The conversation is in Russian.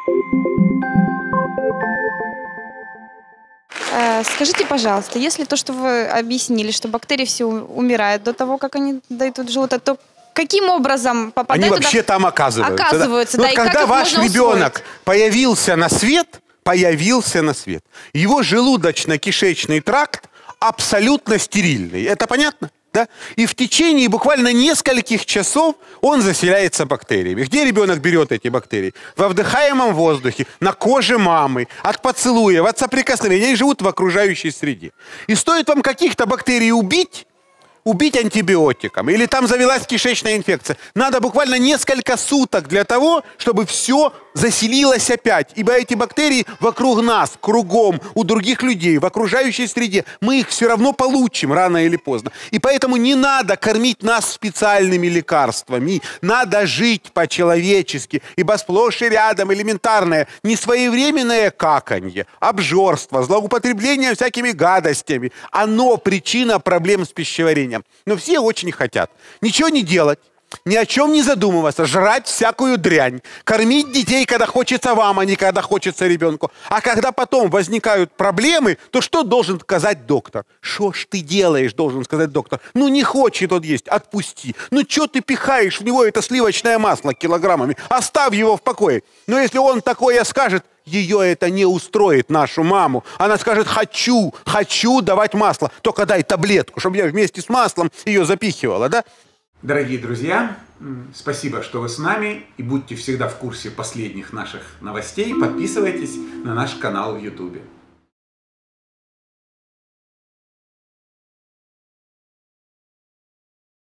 Скажите, пожалуйста, если то, что вы объяснили, что бактерии все умирают до того, как они дойдут до желудка, то каким образом попадают они туда? вообще там оказываются. Оказываются, да. да. Вот И когда как их ваш можно ребенок усвоить? появился на свет, его желудочно-кишечный тракт абсолютно стерильный. Это понятно? Да? И в течение буквально нескольких часов он заселяется бактериями. Где ребенок берет эти бактерии? Во вдыхаемом воздухе, на коже мамы, от поцелуев, от соприкосновения. Они живут в окружающей среде. И стоит вам каких-то бактерий убить антибиотиком, или там завелась кишечная инфекция. Надо буквально несколько суток для того, чтобы все заселилось опять. Ибо эти бактерии вокруг нас, кругом, у других людей, в окружающей среде. Мы их все равно получим рано или поздно. И поэтому не надо кормить нас специальными лекарствами. Надо жить по-человечески. Ибо сплошь и рядом элементарное несвоевременное каканье, обжорство, злоупотребление всякими гадостями. Оно причина проблем с пищеварением. Но все очень хотят ничего не делать, ни о чем не задумываться, жрать всякую дрянь, кормить детей, когда хочется вам, а не когда хочется ребенку. А когда потом возникают проблемы, то что должен сказать доктор? Что ж ты делаешь, должен сказать доктор. Ну не хочет он есть, отпусти. Ну что ты пихаешь в него это сливочное масло килограммами? Оставь его в покое. Но если он такое скажет, ее это не устроит, нашу маму. Она скажет: хочу давать масло. Только дай таблетку, чтобы я вместе с маслом ее запихивала, да? Дорогие друзья, спасибо, что вы с нами. И будьте всегда в курсе последних наших новостей. Подписывайтесь на наш канал в YouTube.